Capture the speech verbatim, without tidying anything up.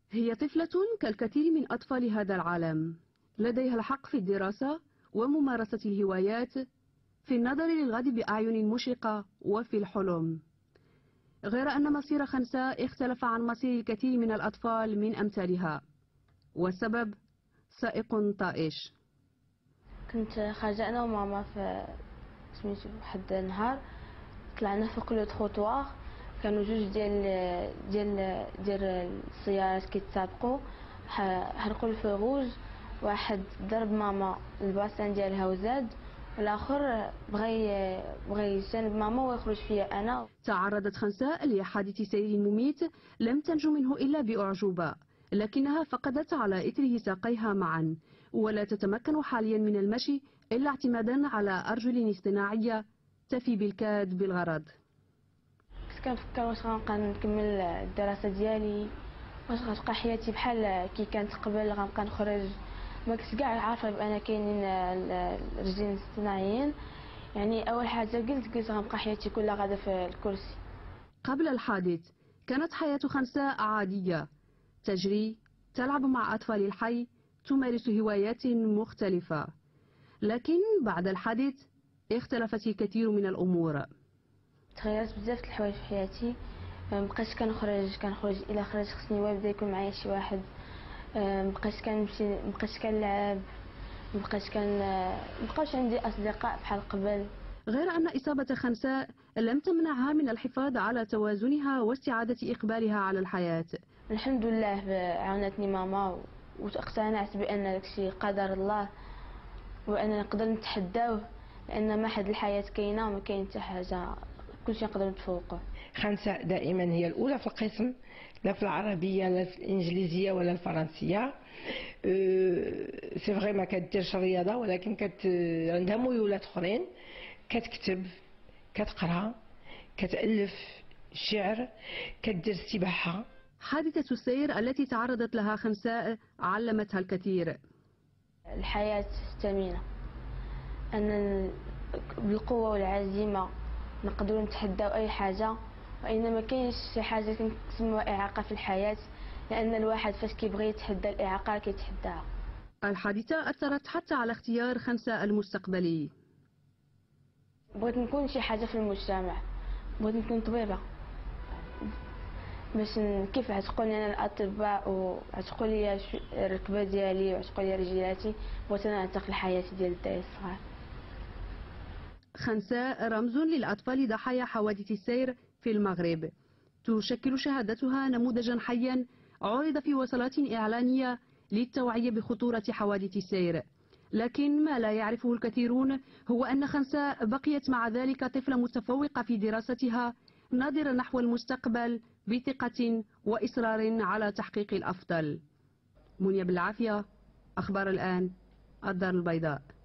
هي طفلة كالكثير من أطفال هذا العالم، لديها الحق في الدراسة وممارسة الهوايات، في النظر للغد بأعين مشرقة وفي الحلم. غير أن مصير خنساء اختلف عن مصير الكثير من الأطفال من أمثالها، والسبب سائق طائش. كنت خارجة أنا وماما في سميتو واحد النهار، طلعنا فوق لو تروطوار، كانوا جوج ديال ديال ديال السيارات كيتسابقوا، حرقوا الفو روج، واحد ضرب ماما الباسان ديالها وزاد، والاخر بغى بغى يجنب ماما ويخرج فيا انا. تعرضت خنساء لحادث سير مميت لم تنجو منه الا باعجوبه، لكنها فقدت على اثره ساقيها معا، ولا تتمكن حاليا من المشي الا اعتمادا على ارجل اصطناعيه تفي بالكاد بالغرض. كنت كنفكر واش غنبقى نكمل الدراسه ديالي، واش غتبقى حياتي بحال كي كانت قبل، غنبقى نخرج. ما كنت كاع عارفه بان كاينين الرجلين الاصطناعيين. يعني اول حاجه قلت قلت غنبقى حياتي كلها غادا في الكرسي. قبل الحادث كانت حياة خنساء عادية، تجري، تلعب مع أطفال الحي، تمارس هوايات مختلفة. لكن بعد الحادث اختلفت الكثير من الأمور. تغيرت بزاف الحوايج في حياتي، مبقيتش كنخرج كنخرج الا خرجت خصني وابدا يكون معايا شي واحد، مبقيتش كنمشي مبقيتش كنلعب، مبقيتش كان مبقاوش عندي اصدقاء بحال قبل. غير أن إصابة خنساء لم تمنعها من الحفاظ على توازنها واستعادة إقبالها على الحياة. الحمد لله عاونتني ماما، واقتنعت بان داكشي قدر الله، واننا نقدر نتحداوه، لان ما حد الحياه كاينه وما كاين حتى حاجه، كلشي نقدر نتفوقه. خنساء دائما هي الاولى في القسم، لا في العربيه لا في الانجليزيه ولا الفرنسيه. أه سي فغي ما كديرش الرياضه، ولكن كت عندها ميولات اخرين، كتكتب، كتقرا، كتالف شعر، كدير السباحه. حادثة السير التي تعرضت لها خنساء علمتها الكثير. الحياة ثمينة، أن بالقوة والعزيمة نقدروا نتحداو أي حاجة، وإنما كاينش شي حاجة كنسموها إعاقة في الحياة، لأن الواحد فاش كيبغي يتحدى الإعاقة كيتحداها. الحادثة أثرت حتى على اختيار خنساء المستقبلي. بغيت نكون شي حاجة في المجتمع، بغيت نكون طبيبة، باش كيف غتقولي انا الاطباء وغتقولي الركبه ديالي وغتقولي رجلاتي، بغيت انا نعتق الحياه ديال الدراري الصغار. خنساء رمز للأطفال ضحايا حوادث السير في المغرب، تشكل شهادتها نموذجا حيا عرض في وصلات إعلانية للتوعية بخطورة حوادث السير. لكن ما لا يعرفه الكثيرون هو أن خنساء بقيت مع ذلك طفلة متفوقة في دراستها، ناظرة نحو المستقبل بثقة وإصرار على تحقيق الأفضل. منيا بالعافية، أخبار الآن، الدار البيضاء.